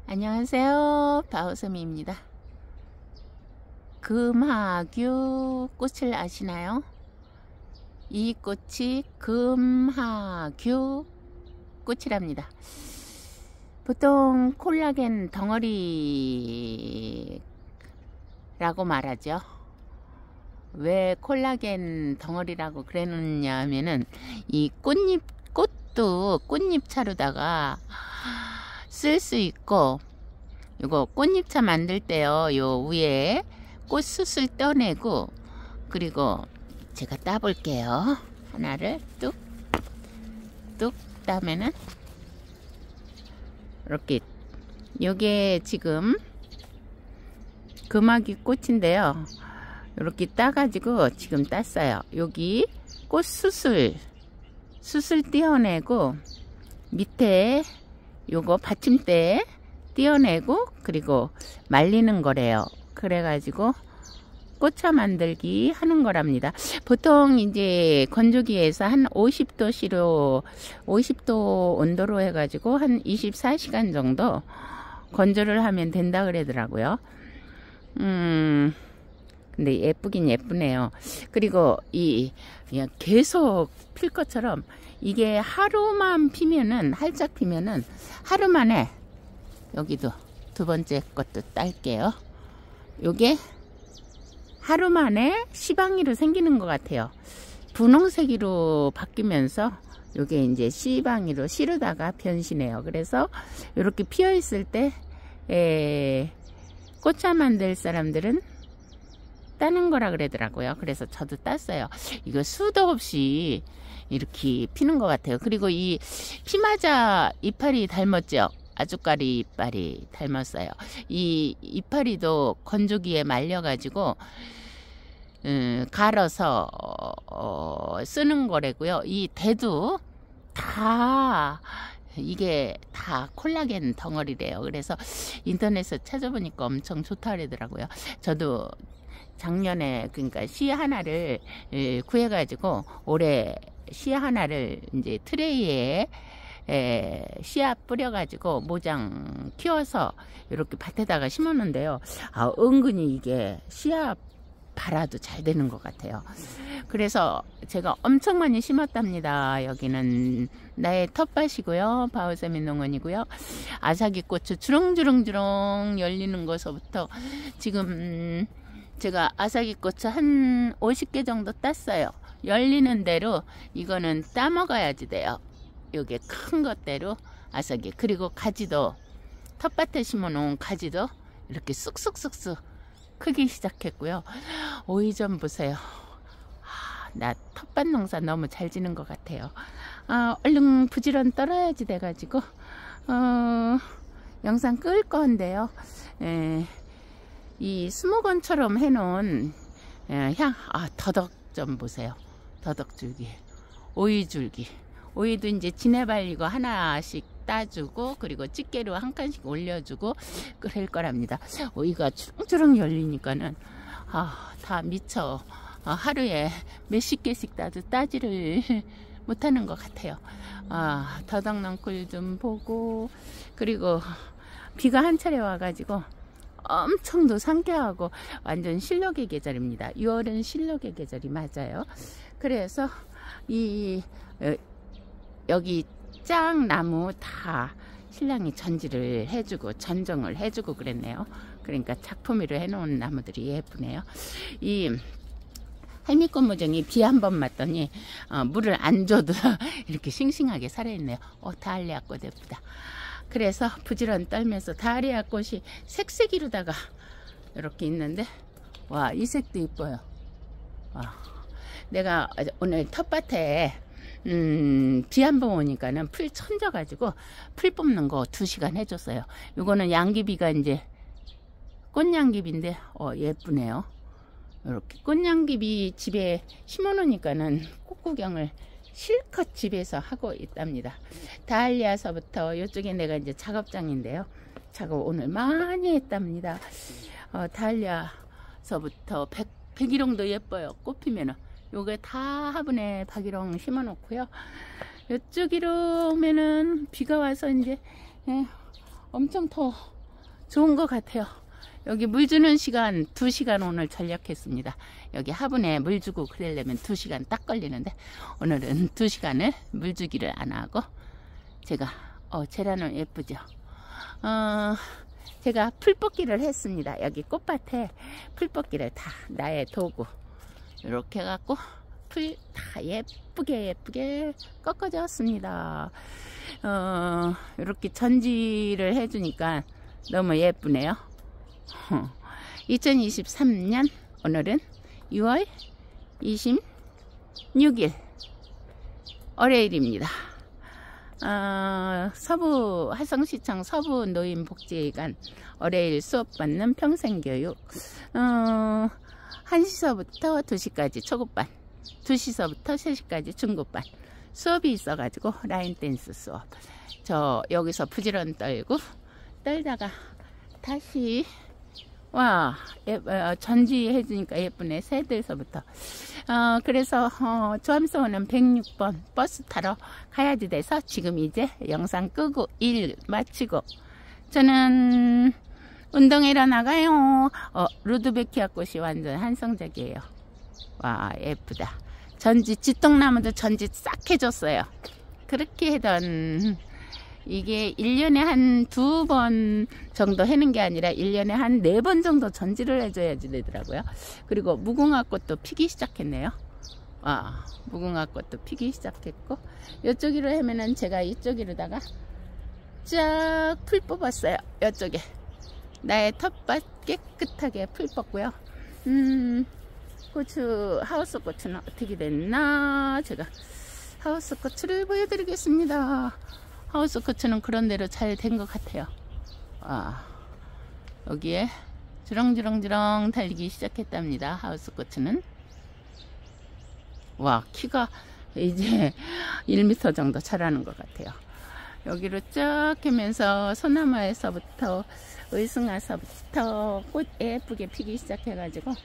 안녕하세요, 바오섬입니다. 금하규 꽃을 아시나요? 이 꽃이 금하규 꽃이랍니다. 보통 콜라겐 덩어리라고 말하죠. 왜 콜라겐 덩어리라고 그러느냐 하면은 이 꽃도 꽃잎차로다가 쓸 수 있고, 이거 꽃잎차 만들 때요, 요 위에 꽃숯을 떠내고, 그리고 제가 따볼게요. 하나를 뚝 따면은 이렇게, 요게 지금 금화기 꽃인데요, 이렇게 따가지고 지금 땄어요. 여기 꽃숯을 떼어내고, 밑에 요거 받침대 떼어내고, 그리고 말리는 거래요. 그래가지고 꽃차 만들기 하는 거랍니다. 보통 이제 건조기에서 한 50도 온도로 해가지고 한 24시간 정도 건조를 하면 된다 그러더라고요. 근데 예쁘긴 예쁘네요. 그리고 그냥 계속 필 것처럼, 이게 하루만 피면은, 활짝 피면은 하루 만에, 여기도 두 번째 것도 딸게요. 요게 하루 만에 시방이로 생기는 것 같아요. 분홍색으로 바뀌면서 요게 이제 시방이로 시르다가 변신해요. 그래서 이렇게 피어 있을 때 꽃차 만들 사람들은 따는 거라 그러더라고요. 그래서 저도 땄어요. 이거 수도 없이 이렇게 피는 것 같아요. 그리고 이 피마자 이파리 닮았죠? 아주까리 이파리 닮았어요. 이 이파리도 건조기에 말려가지고 갈아서 쓰는 거래고요. 이 대도 다, 이게 다 콜라겐 덩어리래요. 그래서 인터넷에서 찾아보니까 엄청 좋다 그러더라고요. 저도 작년에, 그러니까 씨 하나를 구해가지고 올해 씨 하나를 이제 트레이에 씨앗 뿌려가지고 모장 키워서 이렇게 밭에다가 심었는데요. 은근히 이게 씨앗 발아도 잘 되는 것 같아요. 그래서 제가 엄청 많이 심었답니다. 여기는 나의 텃밭이고요, 바오섬의 농원이고요. 아사기꽃이 주렁주렁 열리는 것서부터 지금 제가 아사기꽃을 한 50개 정도 땄어요. 열리는 대로 이거는 따 먹어야지 돼요. 요게 큰 것대로 아사기. 그리고 가지도, 텃밭에 심어 놓은 가지도 이렇게 쑥쑥쑥쑥 크기 시작했고요. 오이 좀 보세요. 나 텃밭 농사 너무 잘 지는 것 같아요. 얼른 부지런 떨어야지 돼가지고 영상 끌 건데요. 이 스모건처럼 해놓은 더덕 좀 보세요. 더덕줄기, 오이줄기. 오이도 이제 지내발리고 하나씩 따주고, 그리고 집게로 한 칸씩 올려주고 그럴 거랍니다. 오이가 주렁주렁 열리니까는 다 미쳐. 하루에 몇십 개씩 따도 따지를 못하는 것 같아요. 더덕넝쿨 좀 보고, 그리고 비가 한 차례 와가지고 엄청도 상쾌하고 완전 실록의 계절입니다. 6월은 실록의 계절이 맞아요. 그래서 여기 짱나무 다 신랑이 전지를 해주고 전정을 해주고 그랬네요. 그러니까 작품으로 해놓은 나무들이 예쁘네요. 이 할미꽃 모종이 비 한 번 맞더니 물을 안 줘도 이렇게 싱싱하게 살아있네요. 다알리아 꽃 예쁘다. 그래서 부지런 떨면서 다알리아 꽃이 색색이로다가 이렇게 있는데, 와, 이 색도 이뻐요. 내가 오늘 텃밭에 비 한 번 오니까는 풀 천져 가지고 풀 뽑는 거 2시간 해줬어요. 요거는 양귀비가 이제 꽃양귀비인데 예쁘네요. 이렇게 꽃양귀비 집에 심어 놓으니까는 꽃구경을 실컷 집에서 하고 있답니다. 다알리아서부터, 이쪽에 내가 이제 작업장인데요, 작업 오늘 많이 했답니다. 다알리아서부터 백일홍도 예뻐요. 꽃 피면은. 요게 다 화분에 박일홍 심어 놓고요. 이쪽으로 오면은 비가 와서 이제 엄청 더 좋은 것 같아요. 여기 물 주는 시간 2시간 오늘 전략했습니다. 여기 화분에 물 주고 그러려면 2시간 딱 걸리는데 오늘은 2시간을 물 주기를 안 하고 제가 제라늄 예쁘죠. 제가 풀 뽑기를 했습니다. 여기 꽃밭에 풀 뽑기를 다 나의 도구 이렇게 해갖고 풀 다 예쁘게 꺾어졌습니다. 이렇게 전지를 해주니까 너무 예쁘네요. 2023년 오늘은 6월 26일 월요일입니다. 서부 화성시청 서부노인복지관 월요일 수업받는 평생교육 1시서부터 2시까지 초급반 2시서부터 3시까지 중급반 수업이 있어가지고 라인댄스 수업 저 여기서 부지런 떨다가 다시 와 전지 해주니까 예쁘네. 새들서부터 그래서 조암소는 106번 버스 타러 가야지 돼서 지금 이제 영상 끄고 일 마치고 저는 운동하러 나가요. 루드베키아 꽃이 완전 한성적이에요. 와 예쁘다. 전지 쥐똥나무도 전지 싹 해줬어요. 그렇게 하던 이게 1년에 한 2번 정도 해는 게 아니라 1년에 한 4번 정도 전지를 해줘야지 되더라고요. 그리고 무궁화꽃도 피기 시작했네요. 무궁화꽃도 피기 시작했고 이쪽으로 하면은 제가 이쪽으로다가 쫙 풀 뽑았어요. 이쪽에 나의 텃밭 깨끗하게 풀 뽑고요. 고추 하우스 고추는 어떻게 됐나 제가 하우스 고추를 보여드리겠습니다. 하우스 고추는 그런 대로 잘 된 것 같아요. 여기에 주렁주렁 달리기 시작했답니다. 하우스 고추는 와 키가 이제 1m 정도 자라는 것 같아요. 여기로 쭉 하면서 소나무에서부터 의승화서부터 꽃 예쁘게 피기 시작해가지고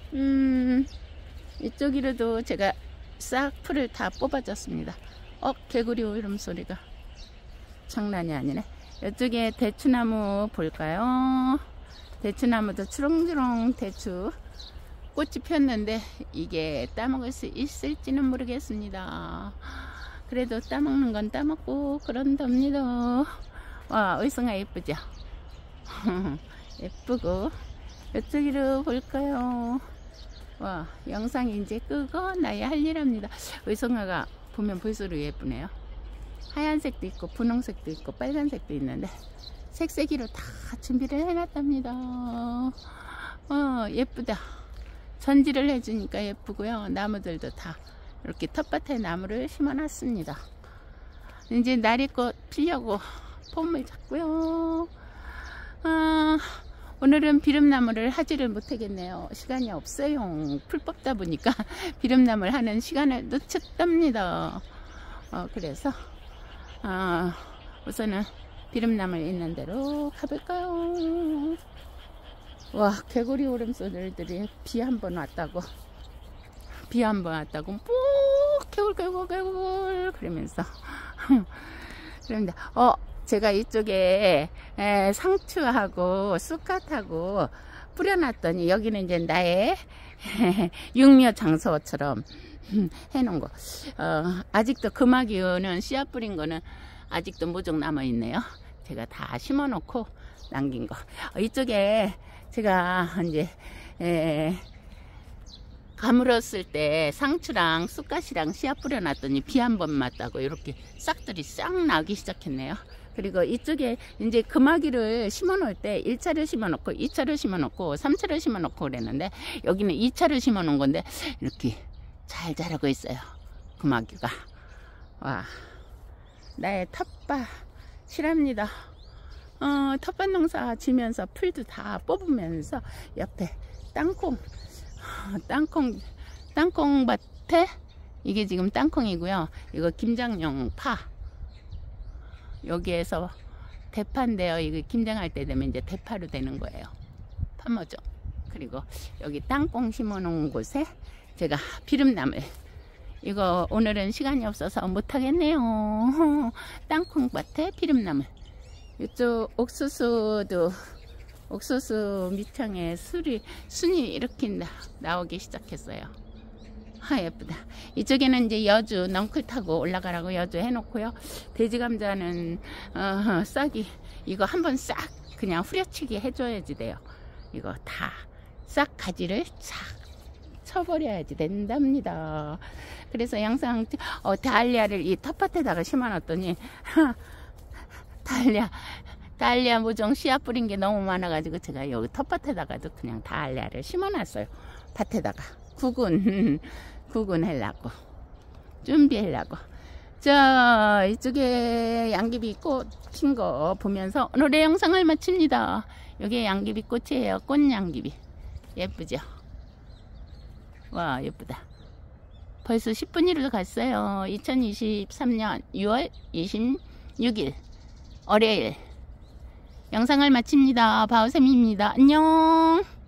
이쪽으로도 제가 싹 풀을 다 뽑아줬습니다. 개구리 울음소리가 장난이 아니네. 이쪽에 대추나무 볼까요? 대추나무도 주렁주렁 대추 꽃이 폈는데 이게 따먹을 수 있을지는 모르겠습니다. 그래도 따먹는 건 따먹고 그런답니다. 와 의성아 예쁘죠? 예쁘고 이쪽으로 볼까요? 와 영상 이제 끄고 나의 할 일 합니다. 의성아가 보면 볼수록 예쁘네요. 하얀색도 있고 분홍색도 있고 빨간색도 있는데 색색이로 다 준비를 해놨답니다. 예쁘다. 전지를 해주니까 예쁘고요. 나무들도 다 이렇게 텃밭에 나무를 심어놨습니다. 이제 나리꽃 피려고 폼을 잡고요. 오늘은 비름나무를 하지를 못하겠네요. 시간이 없어요. 풀 뽑다 보니까 비름나무를 하는 시간을 놓쳤답니다. 그래서 우선은 비름나무 있는 대로 가볼까요? 와 개구리 울음소리들이 비 한 번 왔다고 뽁 개굴 그러면서 그런데 제가 이쪽에 상추하고 쑥갓하고 뿌려놨더니 여기는 이제 나의 육묘 장소처럼 해놓은 거. 아직도 금화기운은 씨앗 뿌린 거는 아직도 모종 남아 있네요. 제가 다 심어 놓고 남긴 거. 이쪽에 제가 이제 가물었을 때 상추랑 쑥갓이랑 씨앗 뿌려놨더니 비 한 번 맞다고 이렇게 싹들이 싹 나기 시작했네요. 그리고 이쪽에 이제 금화기를 심어 놓을 때 1차를 심어 놓고 2차를 심어 놓고 3차를 심어 놓고 그랬는데 여기는 2차를 심어 놓은 건데 이렇게 잘 자라고 있어요. 금화기가. 와 나의 텃밭 실합니다. 텃밭 농사 지면서 풀도 다 뽑으면서 옆에 땅콩밭에 이게 지금 땅콩이고요. 이거 김장용 파. 여기에서 대파인데요. 이거 김장할 때 되면 이제 대파로 되는 거예요. 파모종. 그리고 여기 땅콩 심어 놓은 곳에 제가 비름나물. 이거 오늘은 시간이 없어서 못하겠네요. 땅콩밭에 비름나물. 이쪽 옥수수도 옥수수 밑창에 순이 이렇게 나오기 시작했어요. 아, 예쁘다. 이쪽에는 이제 여주 넝클 타고 올라가라고 여주 해놓고요. 돼지 감자는 싹이 이거 한번 싹 그냥 후려치기 해줘야지 돼요. 이거 다 싹 가지를 싹 쳐버려야지 된답니다. 그래서 영상 달리아를 이 텃밭에다가 심어놨더니 달리아 모종 씨앗 뿌린 게 너무 많아가지고 제가 여기 텃밭에다가도 그냥 달리아를 심어놨어요. 밭에다가 구근 하려고 준비하려고. 자, 이쪽에 양귀비 꽃 핀 거 보면서 오늘의 영상을 마칩니다. 여기 양귀비 꽃이에요. 꽃양귀비 예쁘죠? 와, 예쁘다. 벌써 10분이를 갔어요. 2023년 6월 26일 월요일 영상을 마칩니다. 바오쌤입니다. 안녕.